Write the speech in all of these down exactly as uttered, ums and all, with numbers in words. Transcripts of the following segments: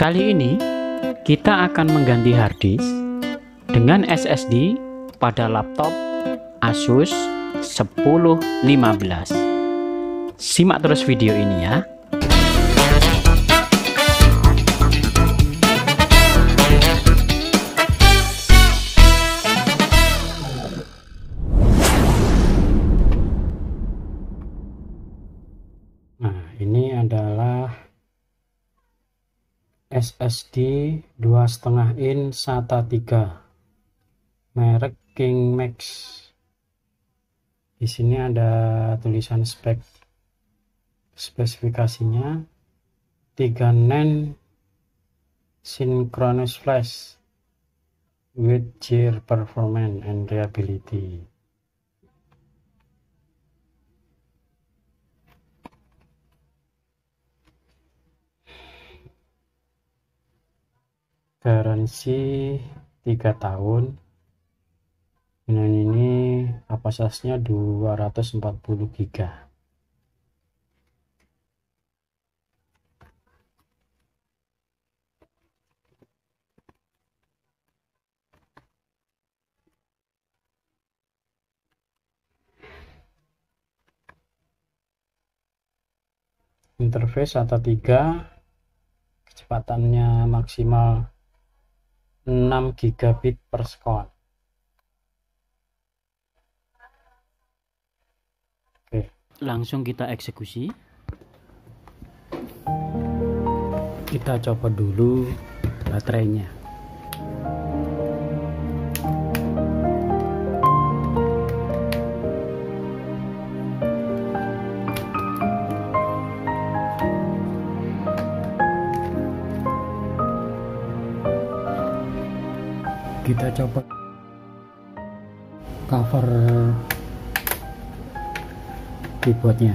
Kali ini kita akan mengganti harddisk dengan S S D pada laptop Asus sepuluh lima belas. Simak terus video ini ya. Nah, ini adalah S S D dua koma lima in SATA tiga merek King Max. Di sini ada tulisan spek spesifikasinya, tiga nen synchronous flash with G R performance and reliability. Garansi tiga tahun. Dan ini kapasitasnya dua ratus empat puluh giga. Interface SATA tiga, kecepatannya maksimal enam gigabit per second. Oke, langsung kita eksekusi. Kita coba dulu baterainya. Kita coba cover keyboardnya.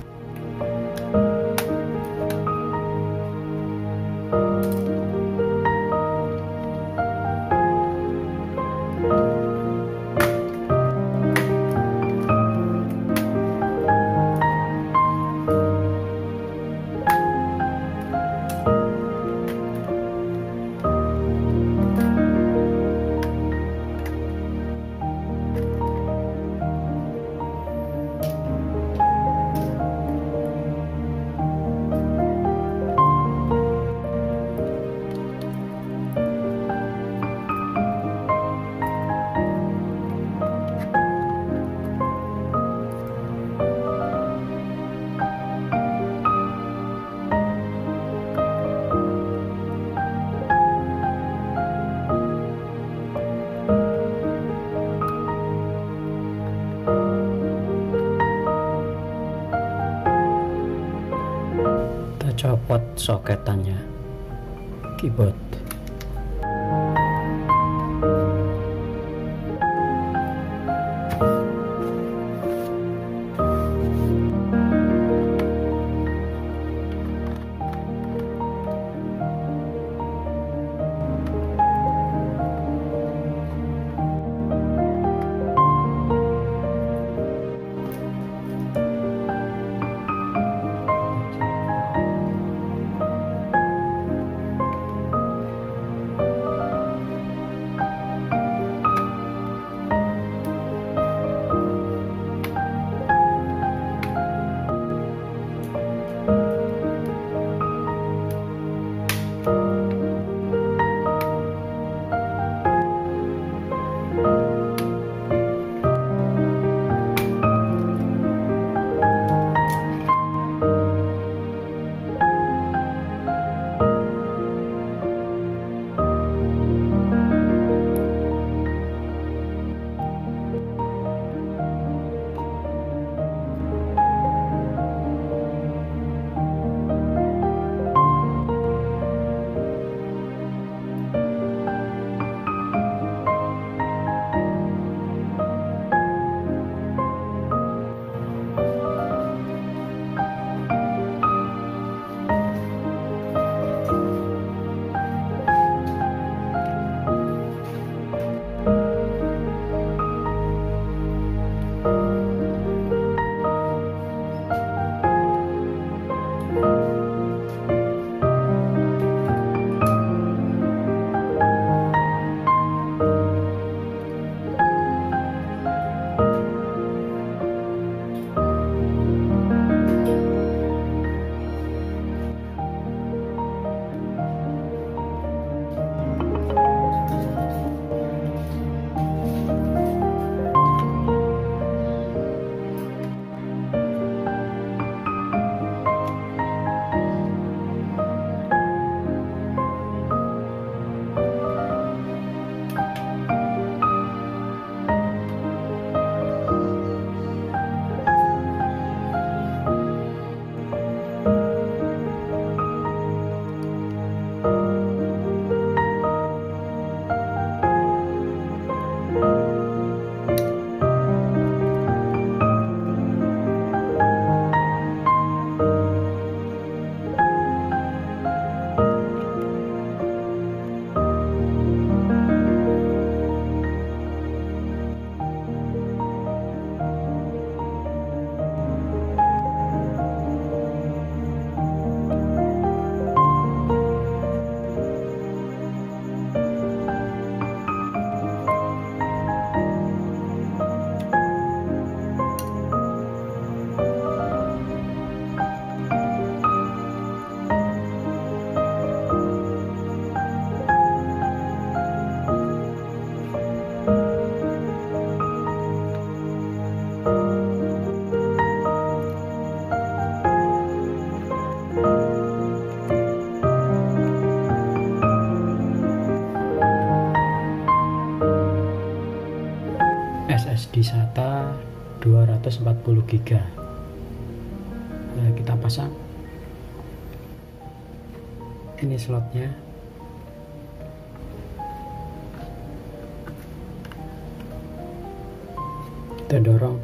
Copot soketannya keyboard. dua ratus empat puluh giga. Nah, kita pasang ini slotnya. Kita dorong,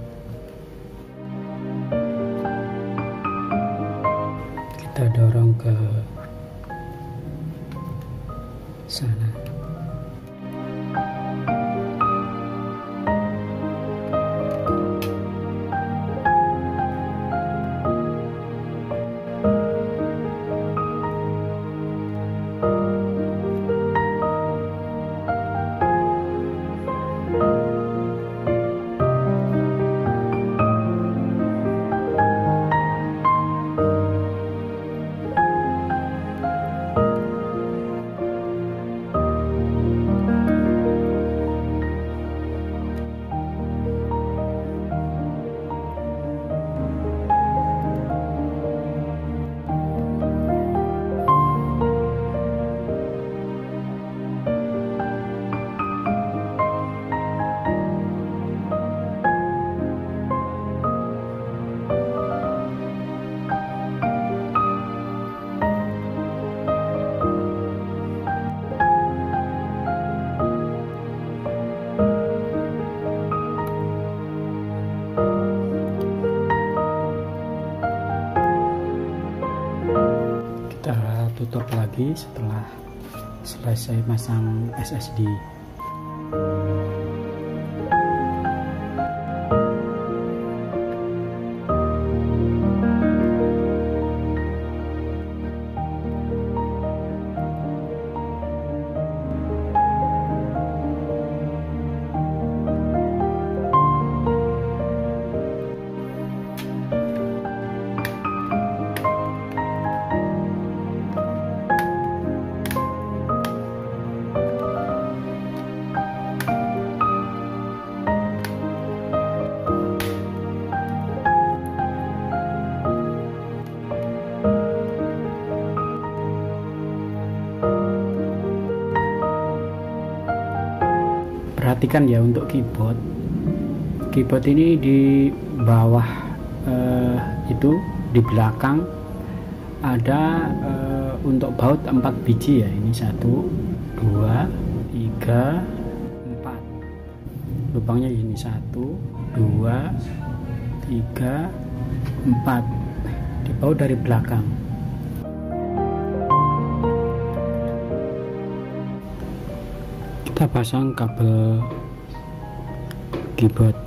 kita dorong ke sana. Kita tutup lagi setelah selesai masang S S D. Perhatikan ya, untuk keyboard keyboard ini di bawah eh, itu di belakang ada eh, untuk baut empat biji ya. Ini satu, dua, tiga, empat. Lubangnya ini satu, dua, tiga, empat. Di baut dari belakang. Kita pasang kabel keyboard.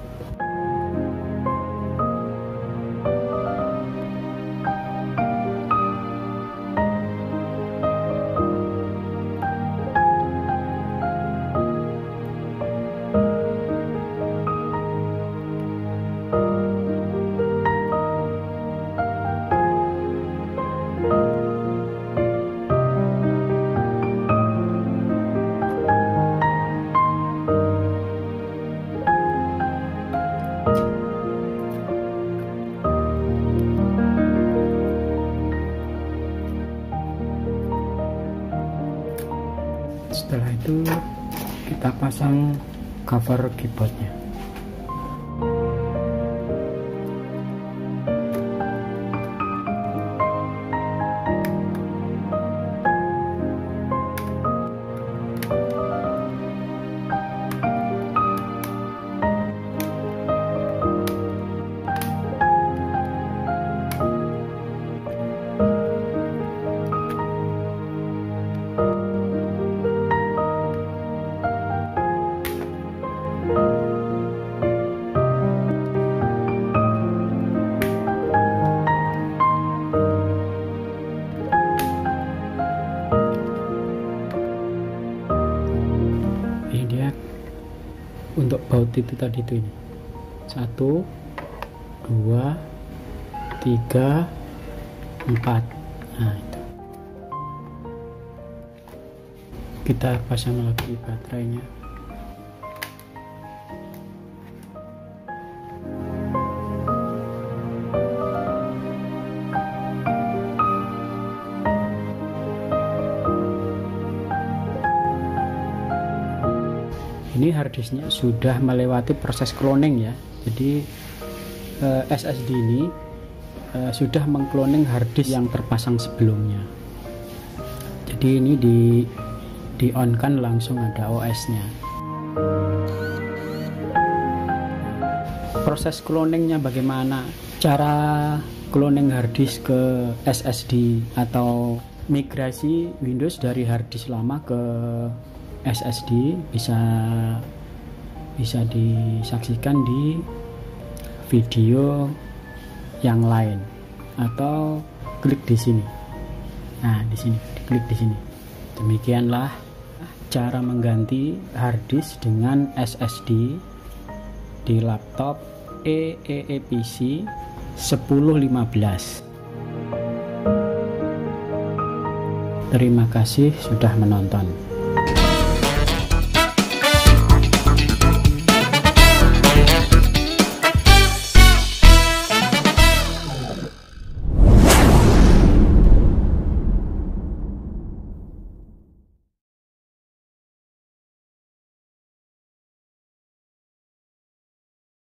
Setelah itu kita pasang cover keyboardnya. Untuk baut itu tadi itu ini satu, dua, tiga, empat. Nah itu kita pasang lagi baterainya. Ini harddisknya sudah melewati proses cloning ya, jadi uh, S S D ini uh, sudah mengcloning harddisk yang terpasang sebelumnya. Jadi ini di di on kan langsung ada O S-nya. Proses cloningnya bagaimana? Cara cloning harddisk ke S S D atau migrasi Windows dari harddisk lama ke S S D bisa bisa disaksikan di video yang lain atau klik di sini. Nah, di sini, klik di sini. Demikianlah cara mengganti harddisk dengan S S D di laptop E E E P C sepuluh lima belas. Terima kasih sudah menonton.